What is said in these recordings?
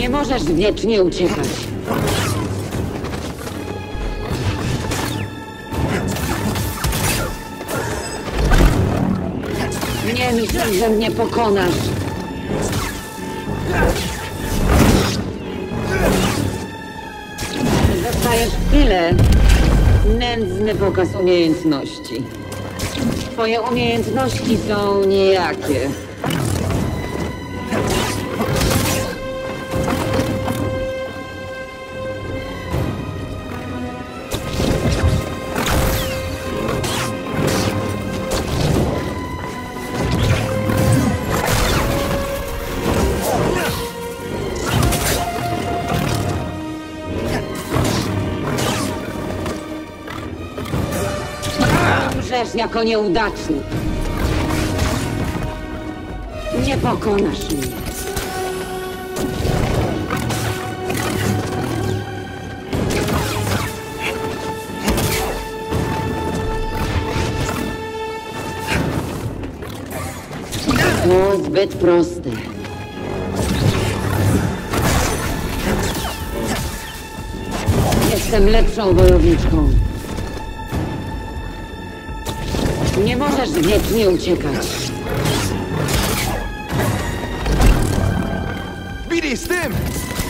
Nie możesz wiecznie uciekać. Nie myśl, że mnie pokonasz. Dostajesz chwilę. Nędzny pokaz umiejętności. Twoje umiejętności są nijakie. Umrzesz jako nieudacznik. Nie pokonasz mnie. To zbyt proste. Jestem lepszą wojowniczką. Nie możesz wiecznie uciekać. Billy, z tym!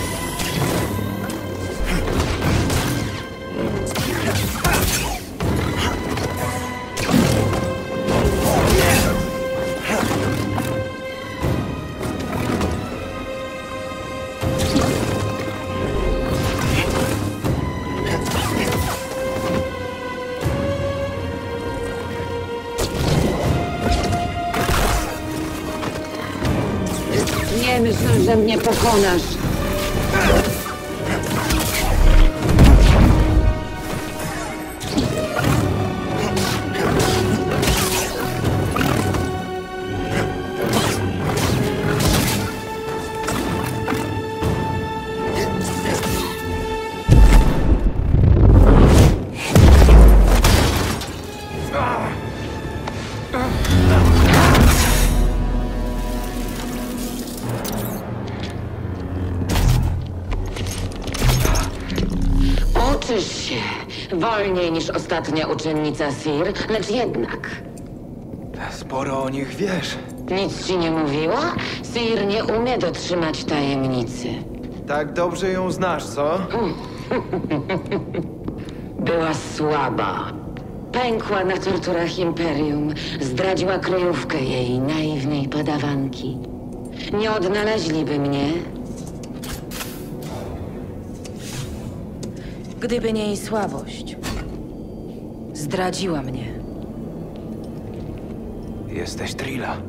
Nie myśl, że mnie pokonasz. Uczysz się wolniej niż ostatnia uczennica Ciri, lecz jednak. Sporo o nich wiesz. Nic ci nie mówiła? Ciri nie umie dotrzymać tajemnicy. Tak dobrze ją znasz, co? Była słaba. Pękła na torturach Imperium. Zdradziła kryjówkę jej naiwnej padawanki. Nie odnaleźliby mnie, gdyby nie jej słabość. Zdradziła mnie. Jesteś Trilla.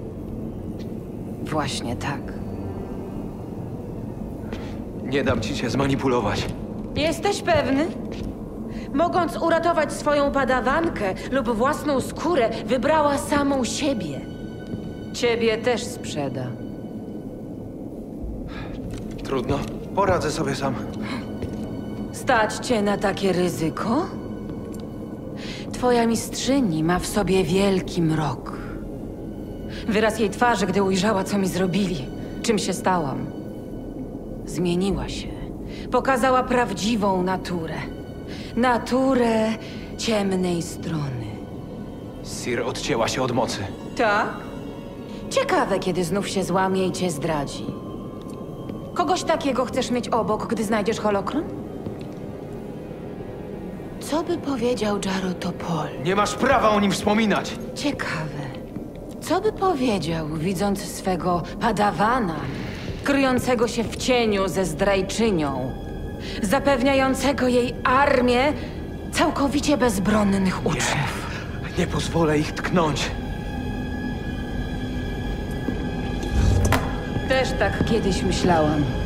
Właśnie tak. Nie dam ci się zmanipulować. Jesteś pewny? Mogąc uratować swoją padawankę lub własną skórę, wybrała samą siebie. Ciebie też sprzeda. Trudno. Poradzę sobie sam. Stać cię na takie ryzyko? Twoja mistrzyni ma w sobie wielki mrok. Wyraz jej twarzy, gdy ujrzała, co mi zrobili, czym się stałam. Zmieniła się. Pokazała prawdziwą naturę. Naturę ciemnej strony. Ciri odcięła się od mocy. Tak? Ciekawe, kiedy znów się złamie i cię zdradzi. Kogoś takiego chcesz mieć obok, gdy znajdziesz holokron? Co by powiedział Jaro Topol? Nie masz prawa o nim wspominać! Ciekawe. Co by powiedział, widząc swego padawana, kryjącego się w cieniu ze zdrajczynią, zapewniającego jej armię całkowicie bezbronnych uczniów? Nie pozwolę ich tknąć. Też tak kiedyś myślałam.